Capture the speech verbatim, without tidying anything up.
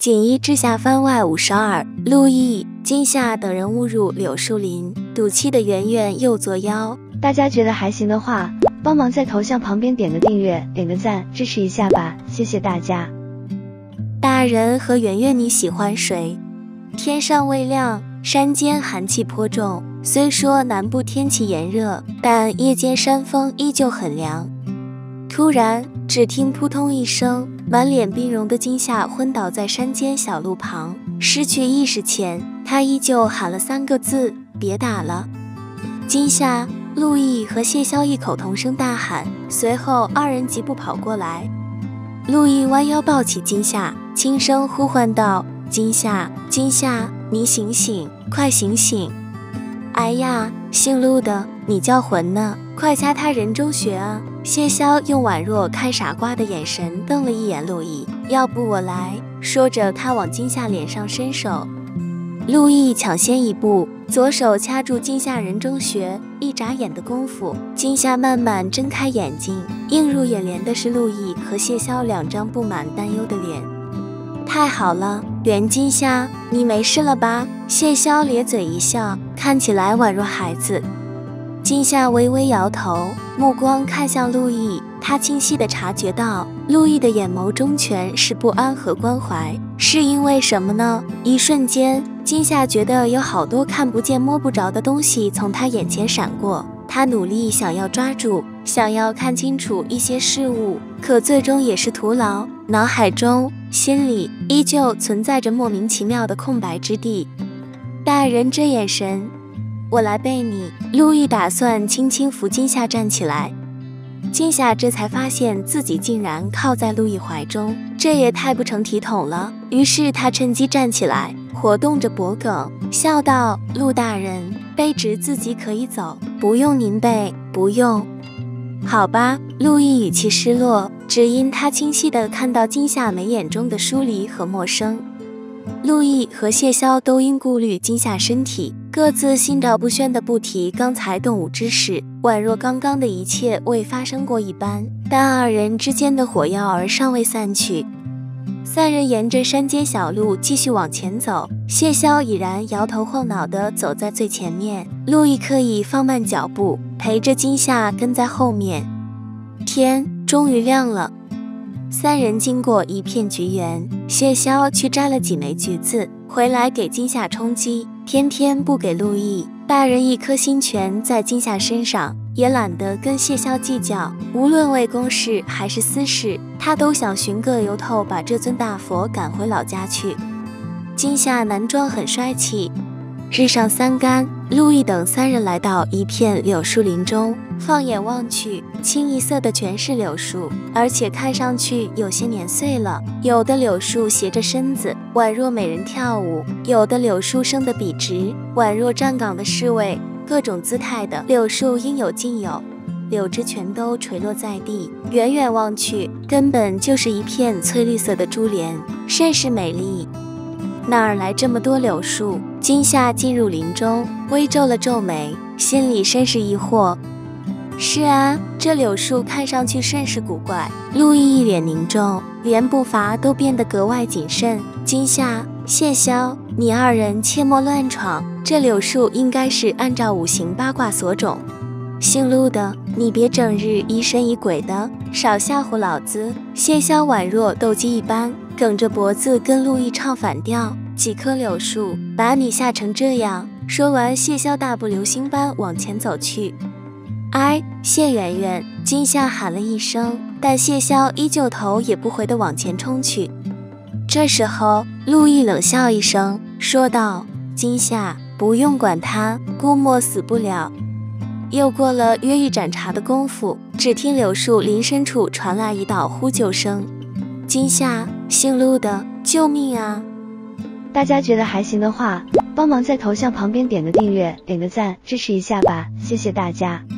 锦衣之下番外五十二，陆毅、金夏等人误入柳树林，赌气的圆圆又作妖。 大家觉得还行的话，帮忙在头像旁边点个订阅，点个赞，支持一下吧，谢谢大家。 大人和圆圆，你喜欢谁？天尚未亮，山间寒气颇重。虽说南部天气炎热，但夜间山风依旧很凉。突然，只听扑通一声，满脸冰容的金夏昏倒在山间小路旁。失去意识前，他依旧喊了三个字：“别打了。”金夏、陆毅和谢霄异口同声大喊，随后二人疾步跑过来。陆毅弯腰抱起金夏，轻声呼唤道：“金夏，金夏，你醒醒，快醒醒！哎呀，姓陆的，你叫魂呢，快掐他人中穴啊！”谢霄用宛若看傻瓜的眼神瞪了一眼陆毅，要不我来。说着，他往金夏脸上伸手。陆毅抢先一步，左手掐住金夏人中穴，一眨眼的功夫，金夏慢慢睁开眼睛，映入眼帘的是陆毅和谢霄两张布满担忧的脸。太好了，袁金夏，你没事了吧？谢霄咧嘴一笑，看起来宛若孩子。金夏微微摇头，目光看向陆毅，他清晰地察觉到陆毅的眼眸中全是不安和关怀。是因为什么呢？一瞬间，金夏觉得有好多看不见摸不着的东西从他眼前闪过，他努力想要抓住，想要看清楚一些事物，可最终也是徒劳。脑海中、心里依旧存在着莫名其妙的空白之地。大人这眼神，我来背你。陆毅打算轻轻扶金夏站起来，金夏这才发现自己竟然靠在陆毅怀中，这也太不成体统了。于是他趁机站起来，活动着脖颈，笑道：“陆大人，卑职自己可以走，不用您背，不用。”好吧。陆毅语气失落，只因他清晰地看到金夏眉眼中的疏离和陌生。陆毅和谢霄都因顾虑金夏身体，各自心照不宣地不提刚才动武之事，宛若刚刚的一切未发生过一般。但二人之间的火药儿尚未散去。三人沿着山间小路继续往前走，谢霄已然摇头晃脑地走在最前面，陆毅刻意放慢脚步，陪着金夏跟在后面。天终于亮了。三人经过一片菊园，谢霄去摘了几枚橘子回来给金夏充饥，偏偏不给陆毅。大人一颗心全在金夏身上，也懒得跟谢霄计较，无论为公事还是私事，他都想寻个由头把这尊大佛赶回老家去。金夏男装很帅气。日上三竿，陆毅等三人来到一片柳树林中，放眼望去，清一色的全是柳树，而且看上去有些年岁了。有的柳树斜着身子，宛若美人跳舞；有的柳树生得笔直，宛若站岗的侍卫。各种姿态的柳树应有尽有，柳枝全都垂落在地，远远望去，根本就是一片翠绿色的珠帘，甚是美丽。哪儿来这么多柳树？金夏进入林中，微皱了皱眉，心里甚是疑惑。是啊，这柳树看上去甚是古怪。陆毅一脸凝重，连步伐都变得格外谨慎。金夏、谢霄，你二人切莫乱闯，这柳树应该是按照五行八卦所种。姓陆的，你别整日疑神疑鬼的，少吓唬老子。谢霄宛若斗鸡一般，梗着脖子跟陆毅唱反调。几棵柳树把你吓成这样。说完，谢霄大步流星般往前走去。哎，谢圆圆！金夏喊了一声，但谢霄依旧头也不回地往前冲去。这时候，陆毅冷笑一声，说道：“金夏，不用管他，估摸死不了。”又过了约一盏茶的功夫，只听柳树林深处传来一道呼救声：“金夏，姓陆的，救命啊！” 大家觉得还行的话，帮忙在头像旁边点个订阅，点个赞，支持一下吧，谢谢大家。